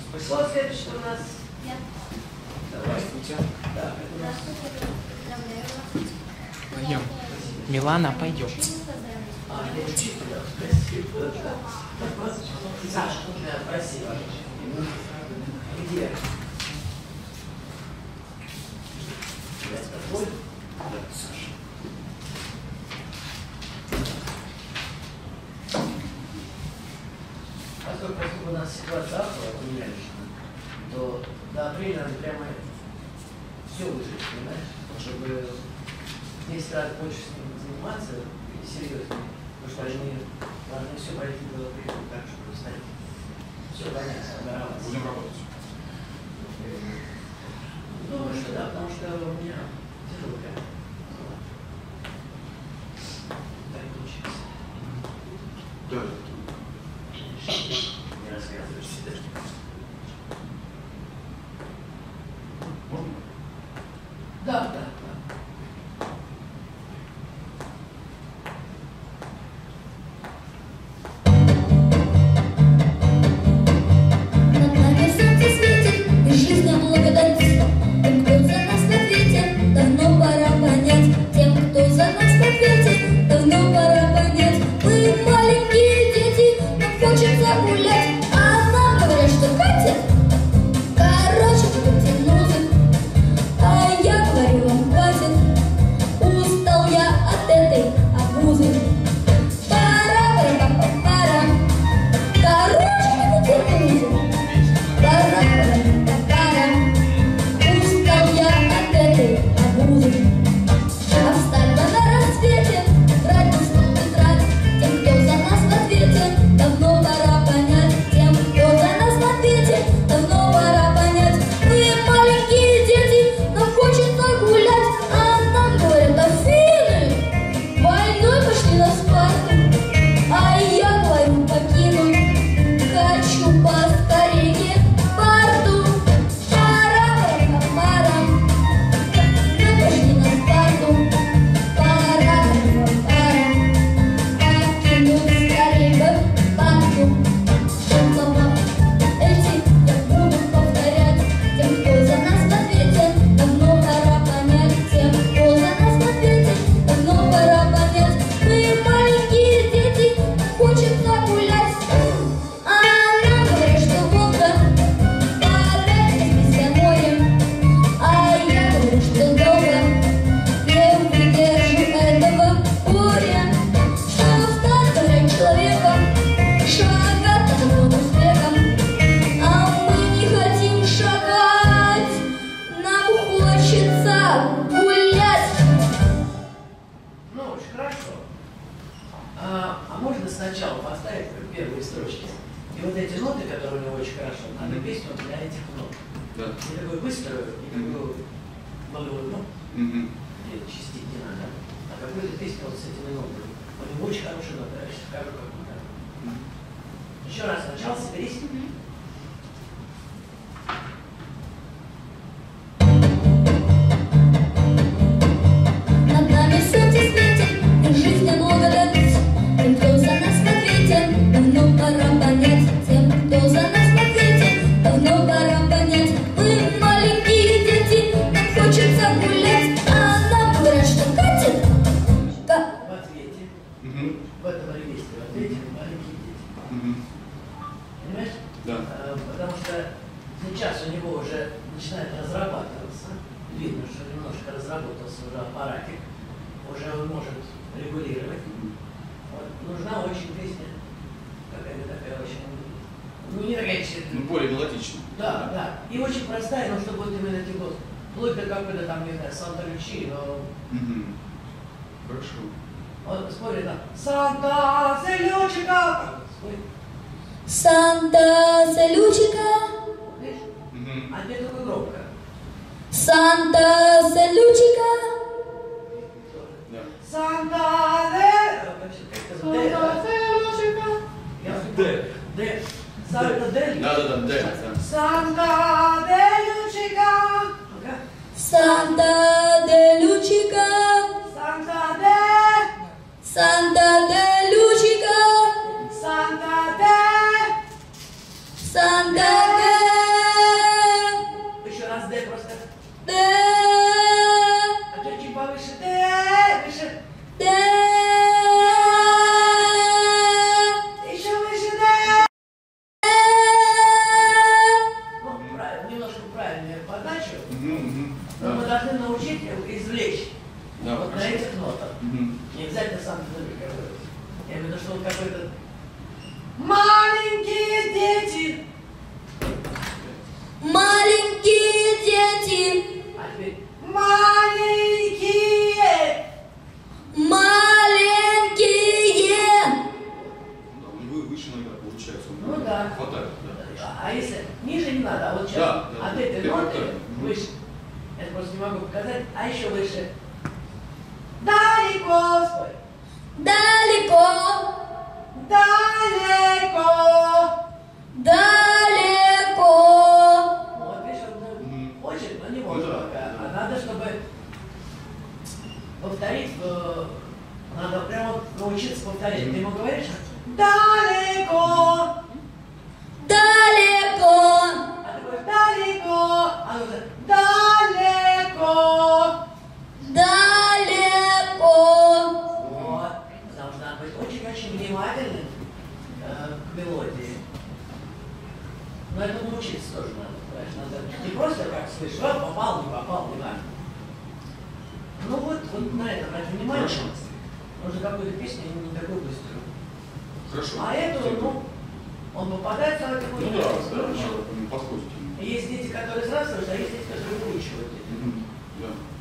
Что следующее у нас? Я. Давай. Да, Пойдем. Милана, пойдем. Саша, спасибо. Где? Твой? Да, Саша. Поскольку у нас ситуация нереальная, то до апреля надо прямо все выжить, понимаешь? Чтобы 10 раз больше с ним заниматься и серьезно. Потому что они должны все пройти до апреля, так, чтобы стать все понятно, сформироваться. Будем работать. Думаю, что да, потому что у меня тяжелая. Так получится. Да. Не рассказываешься. Можно? Да, да, да. Над нами солнце светит, и жизнь облагодарит. Тем, кто за нас в ответе, давно пора понять. Тем, кто за нас в ответе, давно пора понять. Мы маленькие дети, нам хочется гулять, а нам говорят, что хватит. Короче, будете музыку, а я говорю вам хватит. Устал я от этой обузы. Пора-пора-пара-пара. Короче, будете музыку. Пора-пора-пара. Устал я от этой обузы. А встать бы на рассвете, брать бы стол тетрадь. Тем, кто за нас в ответе, давно пора понять. Тем, кто за нас в ответе, давно пора понять. Мы маленькие дети, нам хочется гулять, а нам говорят: Афины, войной пошли на Спарту. А я говорю: покину, хочу поскорее порту. Пора-пора-пара, мы пошли на Спарту. Пора-пора-пара, покину скорее бы порту. Слова эти я буду повторять. Тем, кто за нас в ответе, давно пора понять. Тем, кто за нас в ответе, давно пора понять. Мы маленькие дети, хочется гулять, а нам говорят, что Волга подальше Каспийское море. А я говорю, что долго не выдержу этого горя. Что стать, говорят, человеком, шагать за новым успехом. А мы не хотим шагать, нам хочется гулять. Ну, очень хорошо. А можно сначала поставить первые строчки? И вот эти ноты, которые у него очень хорошо, надо песню для этих нот. Да. Не такую быструю, не такую болевую, ну, где частить не надо, а какую-то песню вот с этими нотами. У него очень хорошая нота, я сейчас скажу, как надо. Еще раз, сначала соберись. Над нами солнце светит, и жизнь облагодарит. Тем, кто за нас в ответе, давно пора понять. Тем, кто за нас в ответе, давно пора понять. Мы маленькие дети, нам хочется гулять, а нам говорят, что катит. В ответе, в этом регистре, в ответе маленькие дети. Понимаешь? Да. Потому что сейчас у него уже начинает разрабатываться, видно, что немножко разработался уже аппаратик, уже он может регулировать. Вот. Нужна очень песня, какая-то такая очень, ну не такая, Ну, более мелодично. да, да, и очень простая, но чтобы вот именно эти вот, вплоть до какой-то там, не знаю, Санта-Лючи, но Хорошо. вот спорит там, Санта-Лючика, спорит. Санта-Салючика, Видишь? А где только громко. Санта-Салючика, Да. Д. Санта-Дель. Да. Санта-Делючика. Санта-де-Лючика, Санта-де-Лючика, Санта-Де. Санта-де. должны научить извлечь Да, вот на хорошо. этих нотах. Мгм. Не обязательно сам говорить. Я имею в виду, что вот какой-то маленькие дети. Маленькие дети, А теперь маленькие. маленькие. Да, у него выше иногда получается. Ну да. Хватает, да. А если ниже не надо, а вот сейчас Да, да. от этой Первый ноты тон. выше. Я просто не могу показать, а еще выше. Далеко, спой. Далеко, Далеко. далеко. Вот, видишь, он Мгм. хочет, но не может Ну да, пока. да. А надо, чтобы повторить, надо прямо научиться повторять. Ты ему говоришь, далеко. Далеко, А ты говоришь, далеко. А он говорит, далеко. далеко. Вот. Потому что надо быть очень-очень внимательным к мелодии. Но это научиться тоже надо, понимаешь? Надо не просто как слышишь, вот попал, не важно. Ну вот на это обрати внимание. Хорошо. Нужно какую-то песню не такую быструю. Хорошо. А эту, ну, он попадает сразу Ну какую-то да, песню. да, надо подходит. И есть дети, которые сразу слышат, а есть дети, которые выучивают. Мгм. Да.